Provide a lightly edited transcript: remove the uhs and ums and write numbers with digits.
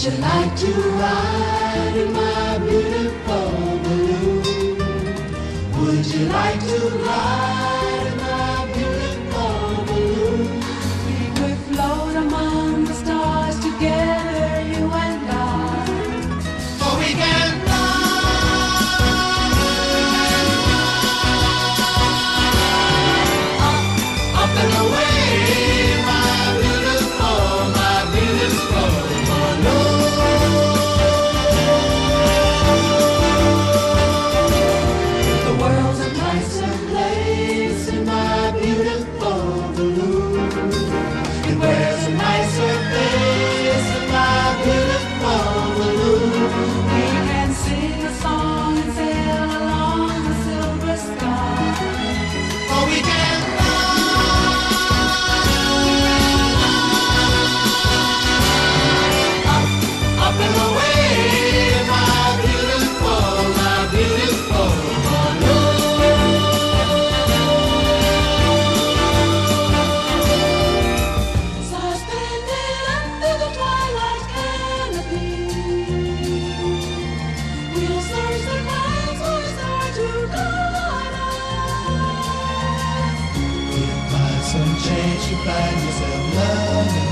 Would you like to ride in my beautiful balloon? Would you like to ride in my beautiful balloon? We could float among the stars together, you and I. Oh, we can fly up and away, my beautiful balloon. The world's a nicer place in my beautiful balloon. It wears a nicer face in my beautiful balloon. We can sing a song and sail along the silver sky. Oh, we can fly up and away, my beautiful balloon. Suspended under the twilight canopy, we'll search the clouds for a star to guide us. If by some chance you find yourself loving